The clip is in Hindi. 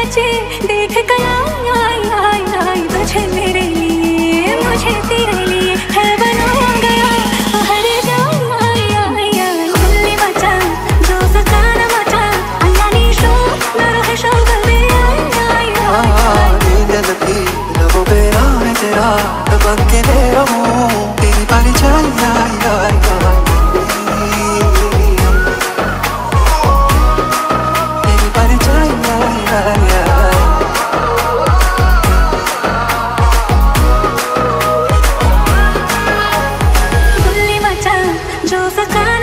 बचे देख कर आई आई आई तुझे मेरे लिए मुझे तेरे लिए है बनाया गया हर जान आई आई आई गुल्ली मचा जो सकाना मचा अल्लाह ने शो न रहे शो गले आई आई आई नींद लगी लबों पे नाम तेरा दबक के ले रहूं तेरी परछाई आई आई आई तेरी परछाई आई आई आई गुल्ली मचा जो सका